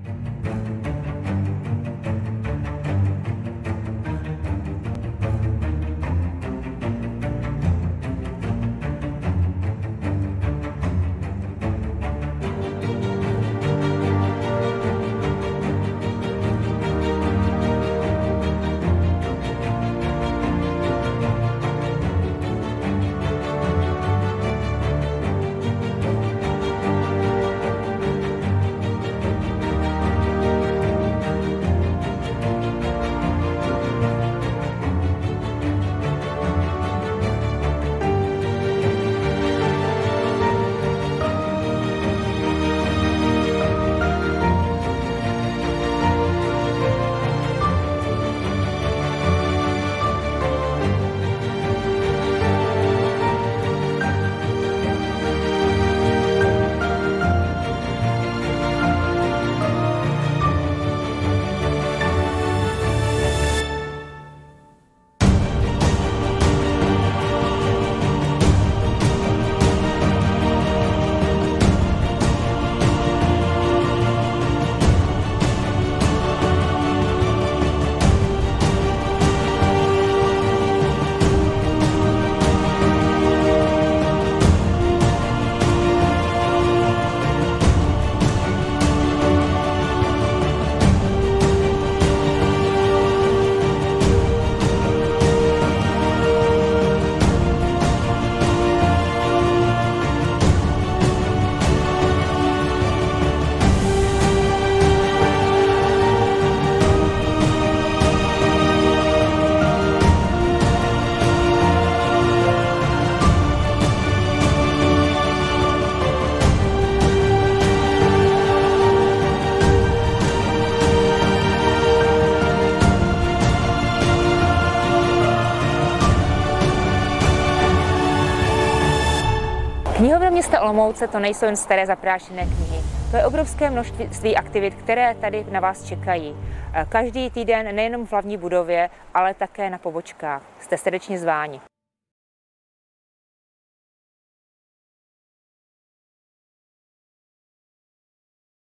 Knihovna města Olomouce to nejsou jen staré zaprášené knihy. To je obrovské množství aktivit, které tady na vás čekají. Každý týden nejenom v hlavní budově, ale také na pobočkách. Jste srdečně zváni.